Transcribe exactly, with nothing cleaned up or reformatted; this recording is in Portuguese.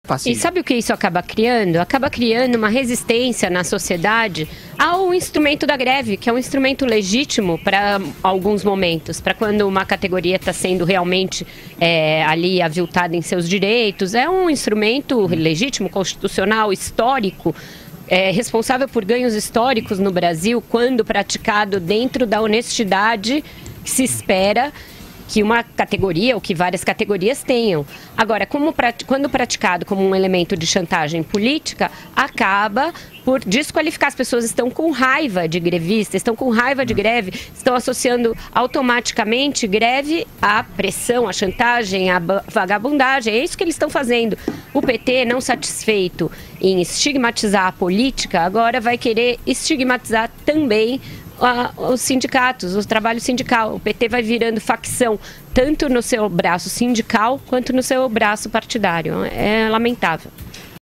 Fácil. E sabe o que isso acaba criando? Acaba criando uma resistência na sociedade ao instrumento da greve, que é um instrumento legítimo para alguns momentos, para quando uma categoria está sendo realmente é, ali aviltada em seus direitos. É um instrumento legítimo, constitucional, histórico, é, responsável por ganhos históricos no Brasil, quando praticado dentro da honestidade que se espera que uma categoria ou que várias categorias tenham. Agora, como, quando praticado como um elemento de chantagem política, acaba por desqualificar. As pessoas estão com raiva de grevistas, estão com raiva de greve, estão associando automaticamente greve à pressão, à chantagem, à vagabundagem. É isso que eles estão fazendo. O P T, não satisfeito em estigmatizar a política, agora vai querer estigmatizar também os sindicatos, o trabalho sindical. O P T vai virando facção, tanto no seu braço sindical quanto no seu braço partidário. É lamentável.